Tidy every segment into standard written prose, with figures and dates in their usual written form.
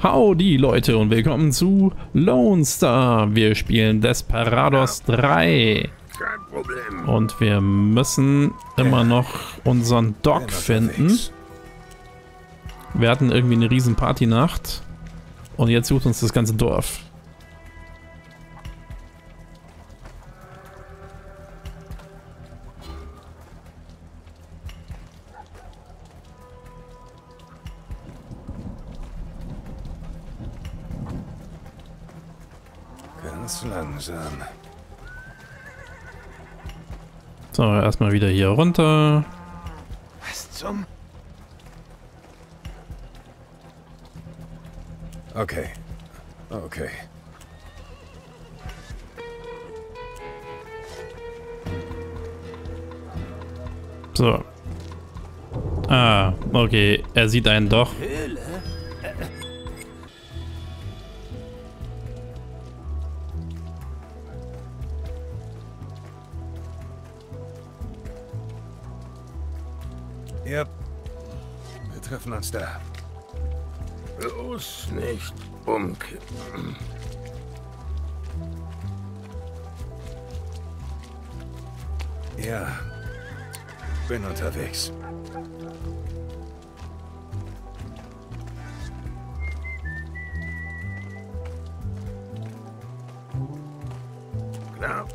Howdy Leute und willkommen zu Lone Star. Wir spielen Desperados 3. Kein Problem. Und wir müssen immer noch unseren Doc finden. Wir hatten irgendwie eine riesen Partynacht. Und jetzt sucht uns das ganze Dorf. Ganz langsam. So, erstmal wieder hier runter. Was zum? Okay. Okay. So. Ah, okay. Er sieht einen doch. Höhle? Ja, wir treffen uns da. Bloß nicht umkippen. Ja, bin unterwegs. Klar.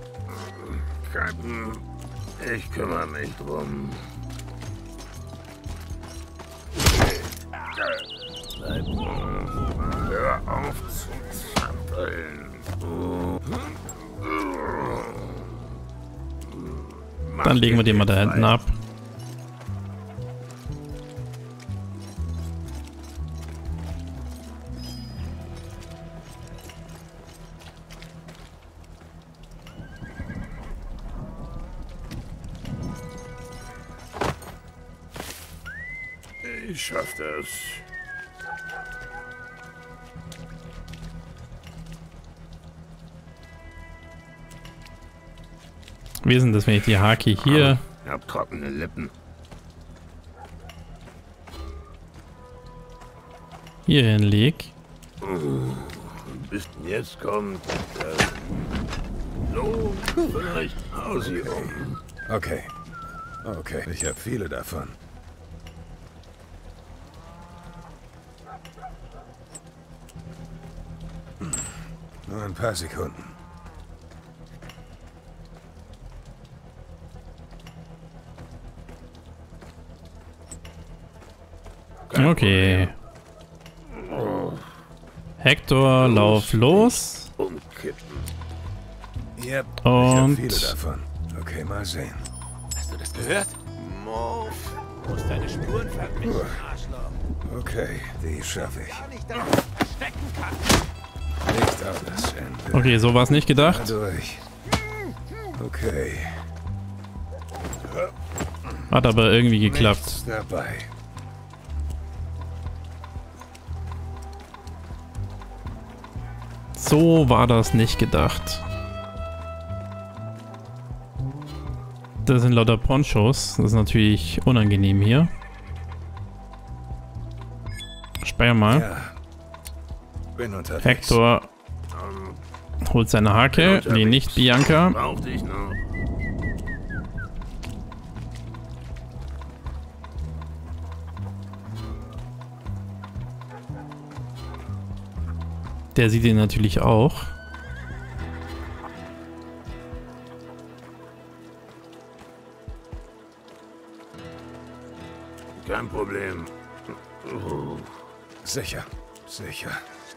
Ich kümmere mich drum. Hör auf zu zappeln. Dann legen wir den mal da hinten ab. Ich schaff das. Wie ist denn das, wenn ich die Haki hier... Ich hab trockene Lippen. hier hinleg? Bis jetzt kommt so, vielleicht hau sie um. Okay. Okay. Ich hab viele davon. Nur ein paar Sekunden. Okay. Hector, lauf los. Umkippen. Yep, Und- ich hab viele davon. Okay, mal sehen. Hast du das gehört? Move. Du musst deine Spuren vermischen, Arschloch. Okay, die schaffe ich. Gar nicht da verstecken kann. Nicht alles Ende. Okay, so war es nicht gedacht. Durch. Okay. Hat aber irgendwie geklappt. Nichts dabei. So war das nicht gedacht. Das sind lauter Ponchos. Das ist natürlich unangenehm hier. Speier mal. Ja. Bin unterwegs. Hector holt seine Hake. Nee, nicht Bianca. Brauch dich noch. Der sieht ihn natürlich auch. Kein Problem. Sicher. Sicher.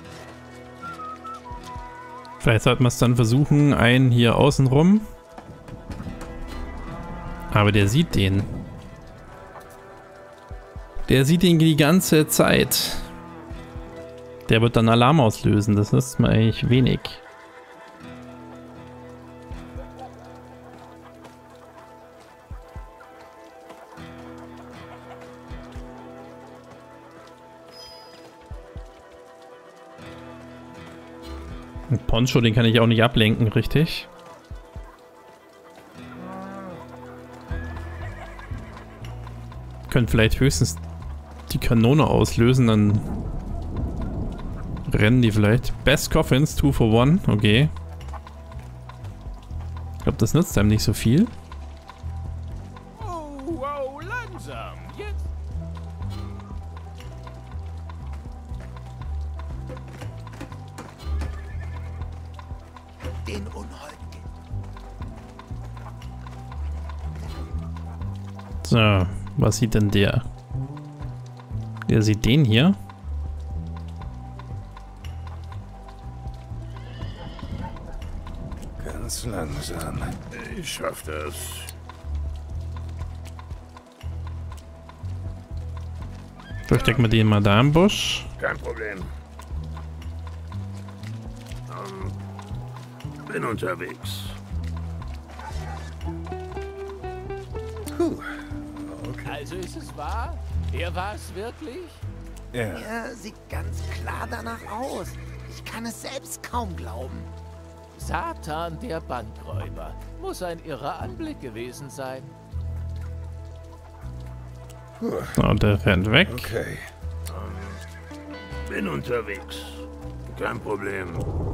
Vielleicht sollten wir es dann versuchen, einen hier außen rum. Aber der sieht den. Der sieht ihn die ganze Zeit. Der wird dann Alarm auslösen. Das ist mir eigentlich wenig. Ein Poncho, den kann ich auch nicht ablenken, richtig? Können vielleicht höchstens die Kanone auslösen, dann Rennen die vielleicht? Best Coffins, 2 for 1. Okay. Ich glaube, das nützt einem nicht so viel. Oh, wow, langsam. Jetzt. Den Unholden. So, was sieht denn der? Der sieht den hier. Ganz langsam. Ich schaff das. Verstecken wir den mal da im Busch. Kein Problem. Bin unterwegs. Puh. Okay. Also ist es wahr? Er war es wirklich? Ja. Er sieht ganz klar danach aus. Ich kann es selbst kaum glauben. Satan, der Bankräuber. Muss ein irrer Anblick gewesen sein. So, der rennt weg. Okay. Bin unterwegs. Kein Problem.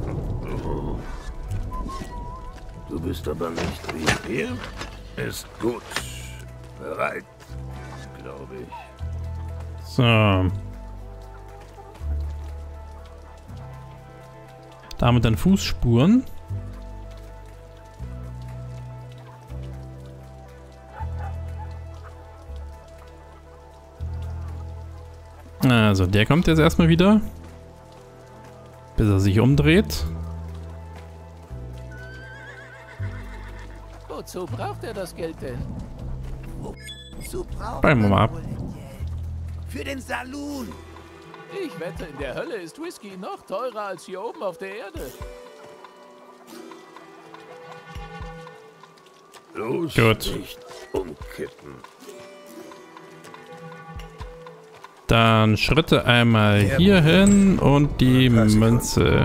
Du bist aber nicht wie hier. Ist gut. Bereit, glaube ich. So. Damit dann Fußspuren. Also, der kommt jetzt erstmal wieder. Bis er sich umdreht. Wozu braucht er das Geld denn? Wozu braucht Bleiben wir man mal ab. wohl das Geld? Für den Saloon. Ich wette, in der Hölle ist Whisky noch teurer als hier oben auf der Erde. Los, Gut. nicht umkippen. Dann Schritte einmal hier hin und die Münze.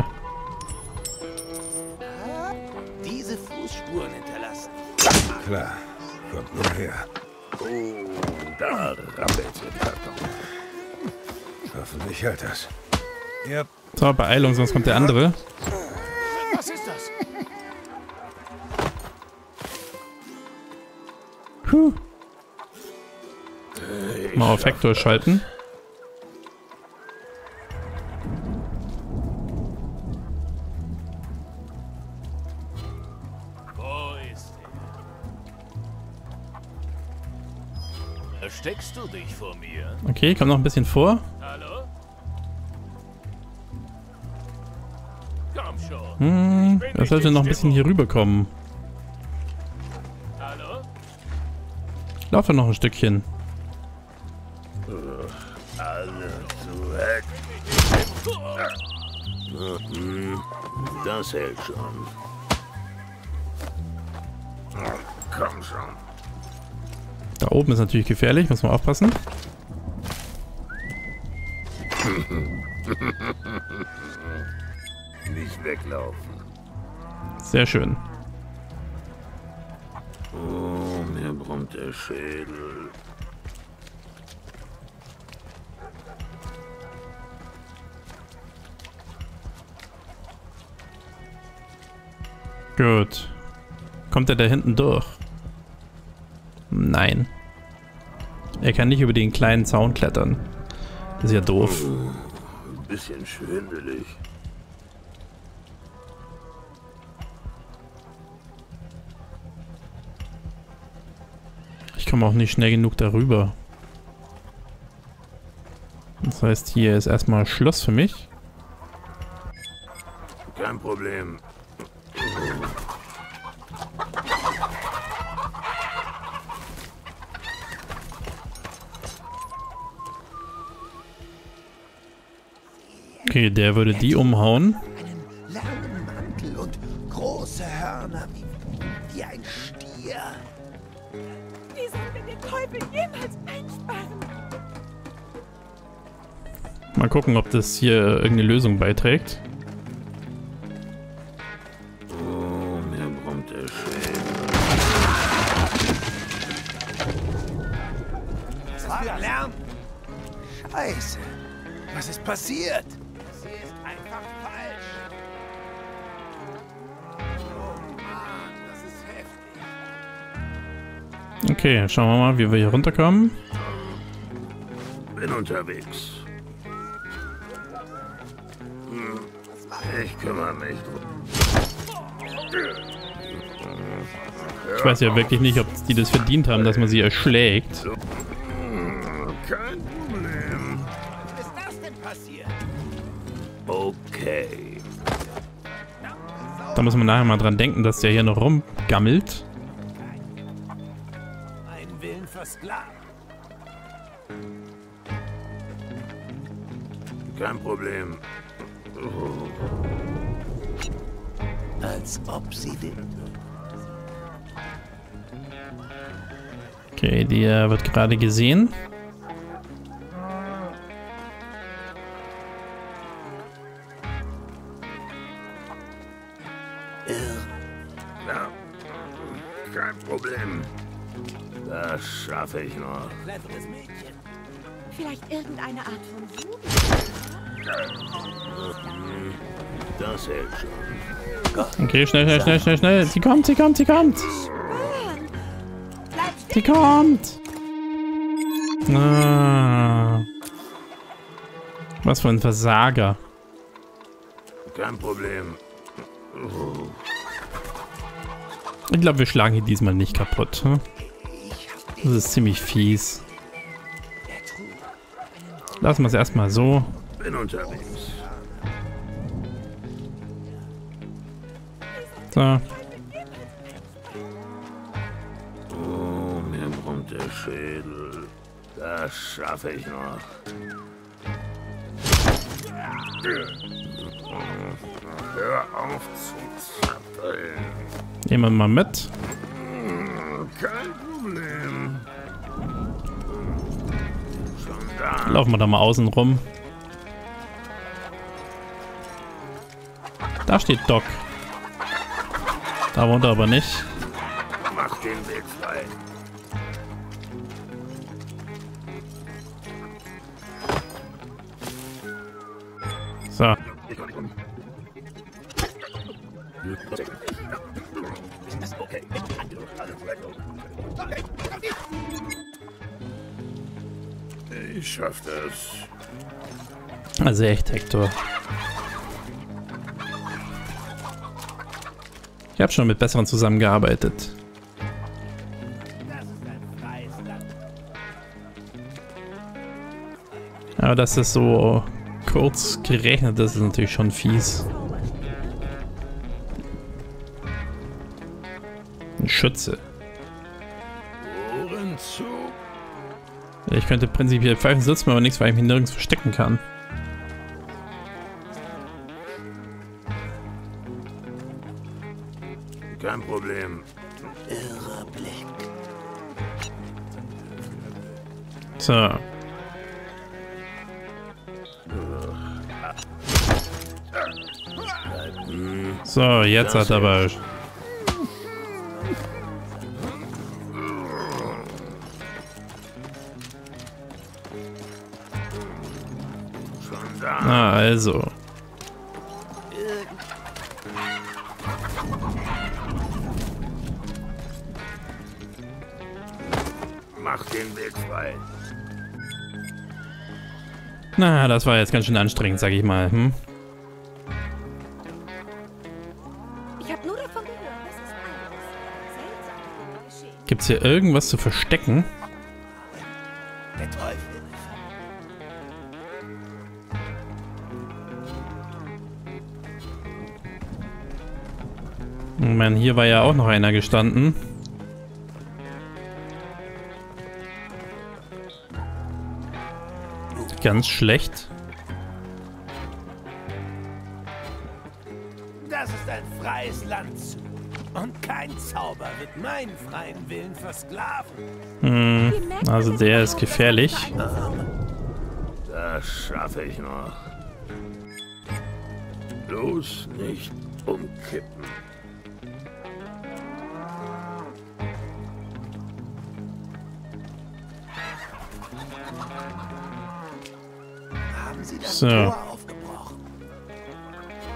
Diese Fußspuren hinterlassen. Klar, kommt nur her. Oh, da rappelt der Karton. Hoffentlich hält das. Ja, So, Beeilung, sonst kommt der andere. Was ist das? Puh. Mal auf Hector schalten. Wo ist er? Versteckst du dich vor mir? Okay, komm noch ein bisschen vor. Hallo? Komm schon. Er sollte noch ein bisschen hier rüberkommen. Hallo? Lauf doch noch ein Stückchen. alle zu weg. Das hält schon. Komm schon. Da oben ist natürlich gefährlich, muss man aufpassen. Nicht weglaufen. Sehr schön. Oh, mir brummt der Schädel. Gut. Kommt er da hinten durch? Nein. Er kann nicht über den kleinen Zaun klettern. Das ist ja doof. Ein bisschen schwindelig. Ich komme auch nicht schnell genug darüber. Das heißt, hier ist erstmal Schluss für mich. Kein Problem. Sehen Okay, der würde die umhauen. einen langen Mantel und große Hörner wie ein Stier. Wie sollen wir den Teufel jemals einsperren? Mal gucken, ob das hier irgendeine Lösung beiträgt. Oh, mir brummt der Schädel. Was war Lärm? Scheiße. Was ist passiert? Sie ist einfach Okay, schauen wir mal, wie wir hier runterkommen. Bin unterwegs. Ich kümmere mich drum. Ich weiß ja wirklich nicht, ob die das verdient haben, dass man sie erschlägt. Kein Problem. Was ist das denn passiert? Okay. Da muss man nachher mal dran denken, dass der hier noch rumgammelt. Einen Willen versklavt. Kein Problem. Als ob sie den... Okay, die wird gerade gesehen. Ja, kein Problem. Das schaffe ich noch. Cleveres Mädchen. Vielleicht irgendeine Art von Jugend. Das hält schon. Okay, schnell. Sie kommt. Sie kommt. Ah. Was für ein Versager. Kein Problem. Ich glaube, wir schlagen hier diesmal nicht kaputt. Hm? Das ist ziemlich fies. Lassen wir es erstmal so. Bin unterwegs. So. Oh, mir brummt der Schädel. Das schaffe ich noch. Hör auf zu zappeln. Nehmen wir mal mit. Kein Problem. Schon da. Laufen wir da mal außen rum. Da steht Doc. Da wohnt er aber nicht. Mach den Weg frei. So. Ich schaff das. Also echt, Hector. Ich habe schon mit Besseren zusammengearbeitet. Das ist ein freies Land. Aber dass es so kurz gerechnet ist, ist natürlich schon fies. Ein Schütze. Ohren zu. Ich könnte prinzipiell pfeifen sitzen, aber nichts, weil ich mich nirgends verstecken kann. Kein Problem. Irrer Blick. So. So, jetzt hat er aber... Schon da. Na, also. Mach den Weg frei. Na, das war jetzt ganz schön anstrengend, sag ich mal. Hm? Ich habe nur davon gehört, das ist alles seltsam geschehen. Gibt's hier irgendwas zu verstecken? Der Teufel. Moment, hier war ja auch noch einer gestanden. Ganz schlecht. Das ist ein freies Land. Und kein Zauber wird meinen freien Willen versklaven. Hm, Wie merkt also man der denn ist überhaupt, gefährlich. dass es ein- Das schaffe ich noch. Bloß nicht umkippen. Haben Sie das So. Tor aufgebrochen?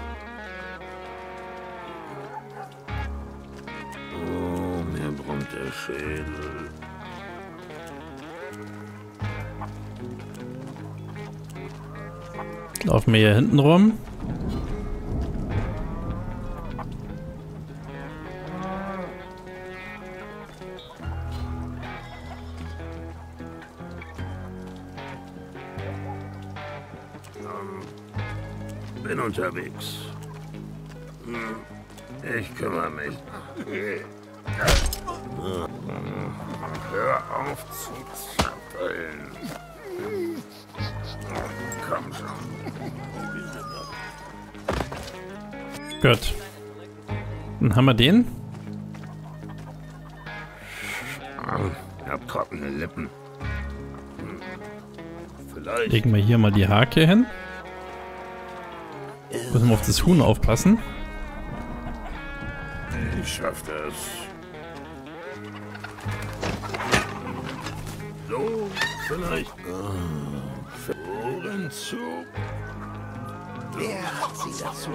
Oh, mir brummt der Schädel. Laufen wir hier hinten rum. Bin unterwegs. Ich kümmere mich. Hör auf zu zappeln. Komm schon. Gut. Dann haben wir den. Ich hab trockene Lippen. Vielleicht. Legen wir hier mal die Hake hin. Müssen wir auf das Huhn aufpassen. Ich schaff das. So, vielleicht. Ohren zu. Wer hat sie dazu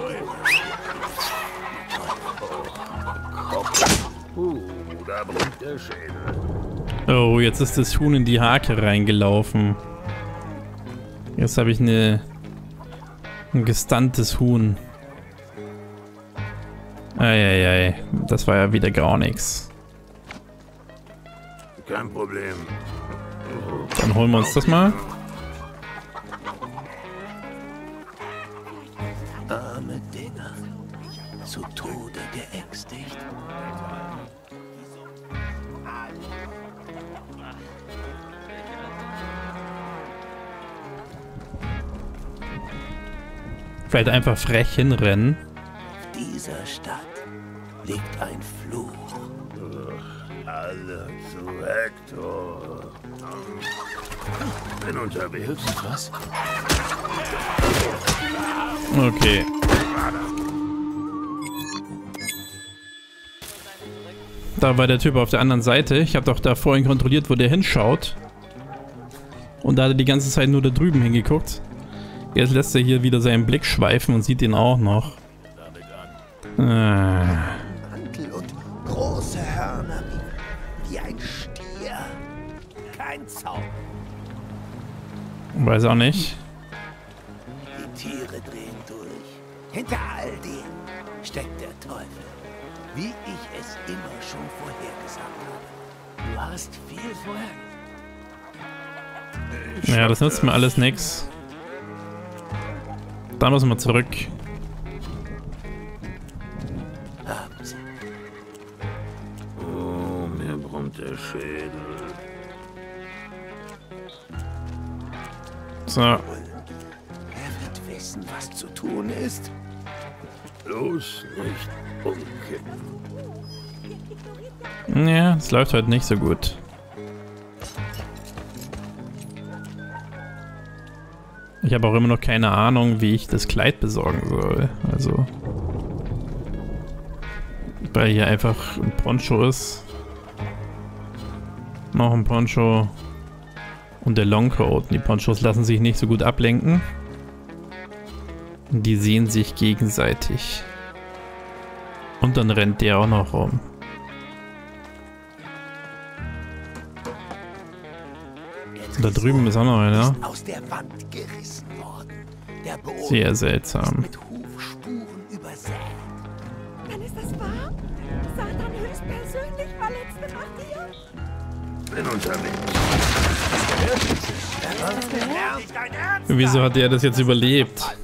Da bringt der Schädel. Oh, jetzt ist das Huhn in die Hake reingelaufen. Jetzt habe ich ein gestunntes Huhn. Eieiei, das war ja wieder gar nichts. Kein Problem. Dann holen wir uns das mal. Arme Dinger. Zu Tode geängstigt. Vielleicht einfach frech hinrennen. Auf dieser Stadt liegt ein Fluch. Alle zu Hector. Bin unterwegs. Was? Okay. Da war der Typ auf der anderen Seite. Ich habe doch da vorhin kontrolliert, wo der hinschaut. Und da hat er die ganze Zeit nur da drüben hingeguckt. Jetzt lässt er hier wieder seinen Blick schweifen und sieht ihn auch noch. Mantel und große Hörner wie ein Stier. Kein Zaum. Weiß auch nicht. Die Tiere drehen durch. Hinter all dem steckt der Teufel. Wie ich es immer schon vorhergesagt habe. Du hast viel vorhergesagt. Ja, das nützt mir alles nix. Da müssen wir zurück. Haben sie. Oh, mir brummt der Schädel. So. Wer wird wissen, was zu tun ist? Bloß nicht umkippen. Ja, es läuft heute nicht so gut. Ich habe auch immer noch keine Ahnung, wie ich das Kleid besorgen soll. Also. Weil hier einfach ein Poncho ist. Noch ein Poncho. Und der Longcoat. Die Ponchos lassen sich nicht so gut ablenken. Die sehen sich gegenseitig. Und dann rennt der auch noch rum. Da drüben ist auch noch einer. Aus der Wand gerissen worden. Der Boden Sehr seltsam. mit Hufspuren übersät. Dann ist das wahr? Satan höchstpersönlich war letzte Nacht hier? Bin unterwegs. Wieso hat der das jetzt überlebt?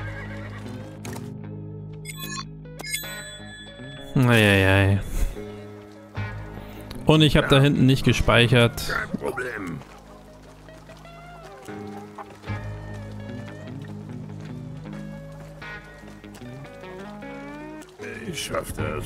Eieiei. Und ich habe da hinten nicht gespeichert. Kein Problem. Ich schaff das.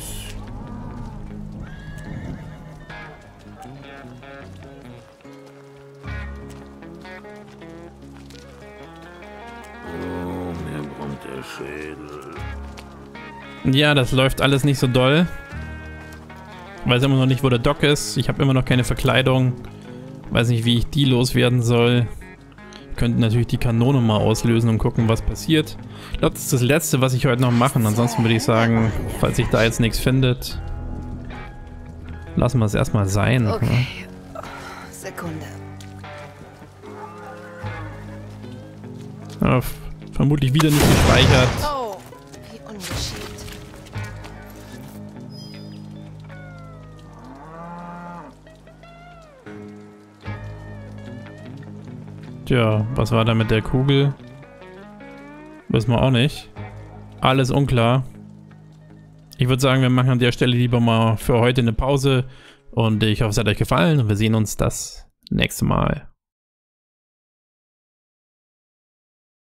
Oh, mir brummt der Schädel. Ja, das läuft alles nicht so doll. Weiß immer noch nicht, wo der Doc ist. Ich habe immer noch keine Verkleidung. Weiß nicht, wie ich die loswerden soll. Könnten natürlich die Kanone mal auslösen und gucken, was passiert. Ich glaube, das ist das Letzte, was ich heute noch mache. Ansonsten würde ich sagen, falls sich da jetzt nichts findet, lassen wir es erstmal sein. Okay. Sekunde. Ja, vermutlich wieder nicht gespeichert. Oh, wie ungeschickt. Tja, was war da mit der Kugel? Wissen wir auch nicht. Alles unklar. Ich würde sagen, wir machen an der Stelle lieber mal für heute eine Pause. Und ich hoffe, es hat euch gefallen und wir sehen uns das nächste Mal.